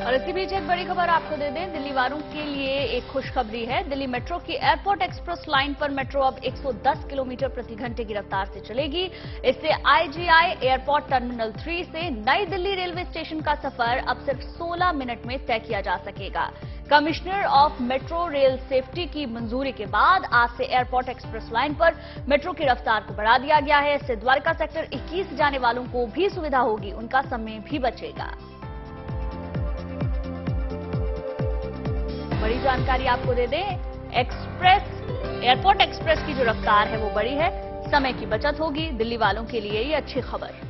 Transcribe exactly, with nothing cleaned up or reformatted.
और इसी बीच एक बड़ी खबर आपको दे दें, दिल्ली वालों के लिए एक खुशखबरी है। दिल्ली मेट्रो की एयरपोर्ट एक्सप्रेस लाइन पर मेट्रो अब एक सौ दस किलोमीटर प्रति घंटे की रफ्तार से चलेगी। इससे आईजीआई एयरपोर्ट टर्मिनल थ्री से नई दिल्ली रेलवे स्टेशन का सफर अब सिर्फ सोलह मिनट में तय किया जा सकेगा। Commissioner of metro rail safety की मंजूरी के बाद आज से एयरपोर्ट एक्सप्रेस लाइन पर मेट्रो की रफ्तार को बढ़ा दिया गया है। इससे द्वारका सेक्टर इक्कीस जाने वालों को भी सुविधा होगी, उनका समय भी बचेगा। बड़ी जानकारी आपको दे दें, एक्सप्रेस एयरपोर्ट एक्सप्रेस की जो रफ्तार है वो बड़ी है, समय की बचत होगी। दिल्ली वालों के लिए ये अच्छी खबर।